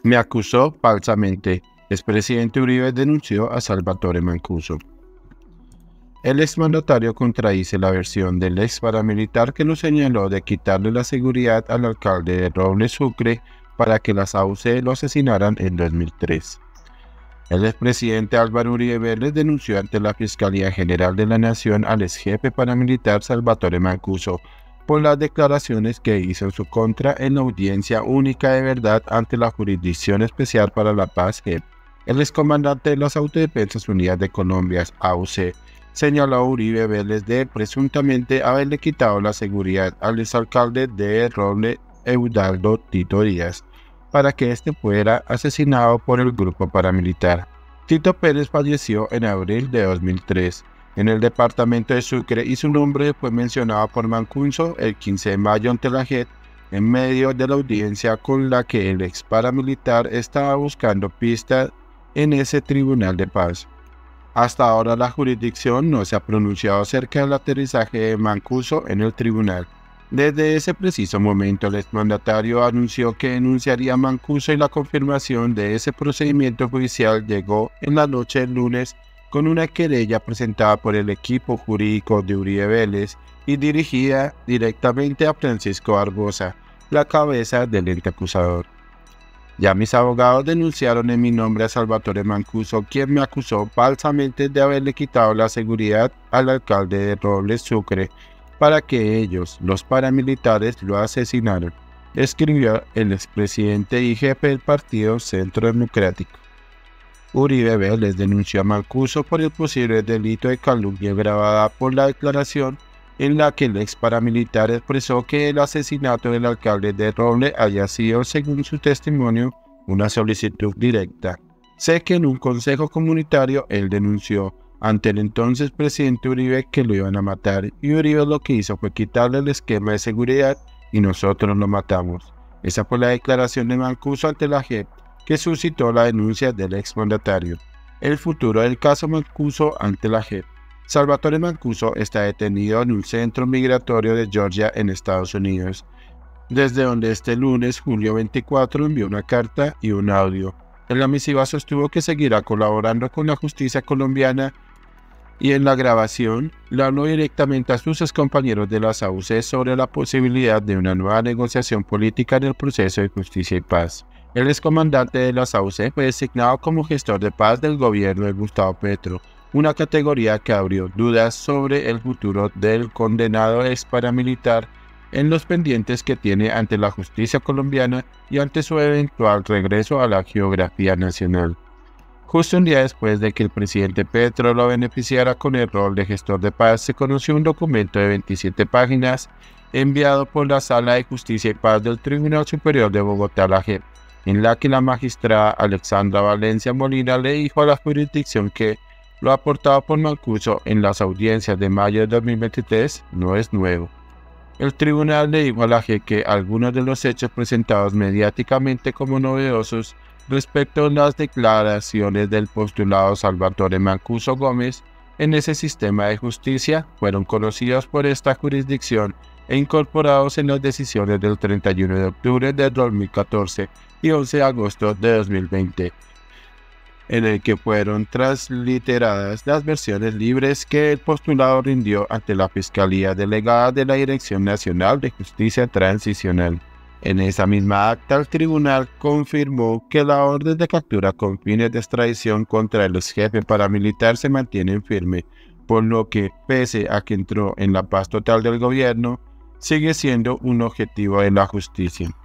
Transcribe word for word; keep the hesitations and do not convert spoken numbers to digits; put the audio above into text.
Me acusó falsamente. Expresidente Uribe denunció a Salvatore Mancuso. El exmandatario contradice la versión del ex paramilitar que lo señaló de quitarle la seguridad al alcalde de Roble Sucre para que las A U C lo asesinaran en dos mil tres. El expresidente Álvaro Uribe Vélez denunció ante la Fiscalía General de la Nación al ex jefe paramilitar Salvatore Mancuso por las declaraciones que hizo en su contra en la audiencia única de verdad ante la Jurisdicción Especial para la Paz J E P. El excomandante de las Autodefensas Unidas de Colombia, A U C, señaló a Uribe Vélez de presuntamente haberle quitado la seguridad al exalcalde de Roble, Eudaldo Tito Díaz, para que éste fuera asesinado por el grupo paramilitar. Tito Pérez falleció en abril de dos mil tres en el departamento de Sucre y su nombre fue mencionado por Mancuso el quince de mayo ante la J E P en medio de la audiencia con la que el ex paramilitar estaba buscando pistas en ese tribunal de paz. Hasta ahora la jurisdicción no se ha pronunciado acerca del aterrizaje de Mancuso en el tribunal. Desde ese preciso momento el exmandatario anunció que denunciaría a Mancuso y la confirmación de ese procedimiento judicial llegó en la noche del lunes con una querella presentada por el equipo jurídico de Uribe Vélez y dirigida directamente a Francisco Barbosa, la cabeza del ente acusador. Ya mis abogados denunciaron en mi nombre a Salvatore Mancuso, quien me acusó falsamente de haberle quitado la seguridad al alcalde de Roble Sucre para que ellos, los paramilitares, lo asesinaron, escribió el expresidente y jefe del partido Centro Democrático. Uribe Vélez denunció a Mancuso por el posible delito de calumnia grabada por la declaración en la que el ex paramilitar expresó que el asesinato del alcalde de Roble haya sido, según su testimonio, una solicitud directa. Sé que en un consejo comunitario él denunció ante el entonces presidente Uribe que lo iban a matar y Uribe lo que hizo fue quitarle el esquema de seguridad y nosotros lo matamos. Esa fue la declaración de Mancuso ante la J E P que suscitó la denuncia del exmandatario. El futuro del caso Mancuso ante la J E P. Salvatore Mancuso está detenido en un centro migratorio de Georgia en Estados Unidos, desde donde este lunes, julio veinticuatro, envió una carta y un audio. En la misiva sostuvo que seguirá colaborando con la justicia colombiana y en la grabación le habló directamente a sus excompañeros de las A U C sobre la posibilidad de una nueva negociación política en el proceso de justicia y paz. El excomandante de las A U C fue designado como gestor de paz del gobierno de Gustavo Petro, una categoría que abrió dudas sobre el futuro del condenado ex paramilitar en los pendientes que tiene ante la justicia colombiana y ante su eventual regreso a la geografía nacional. Justo un día después de que el presidente Petro lo beneficiara con el rol de gestor de paz, se conoció un documento de veintisiete páginas enviado por la Sala de Justicia y Paz del Tribunal Superior de Bogotá, la J E P, en la que la magistrada Alexandra Valencia Molina le dijo a la jurisdicción que lo aportado por Mancuso en las audiencias de mayo de dos mil veintitrés no es nuevo. El tribunal le dijo a la J E P que algunos de los hechos presentados mediáticamente como novedosos respecto a las declaraciones del postulado Salvatore Mancuso Gómez en ese sistema de justicia fueron conocidos por esta jurisdicción e incorporados en las decisiones del treinta y uno de octubre de dos mil catorce y once de agosto de dos mil veinte. En el que fueron transliteradas las versiones libres que el postulado rindió ante la Fiscalía Delegada de la Dirección Nacional de Justicia Transicional. En esa misma acta, el tribunal confirmó que la orden de captura con fines de extradición contra el ex jefe paramilitar se mantiene firme, por lo que, pese a que entró en la paz total del gobierno, sigue siendo un objetivo de la justicia.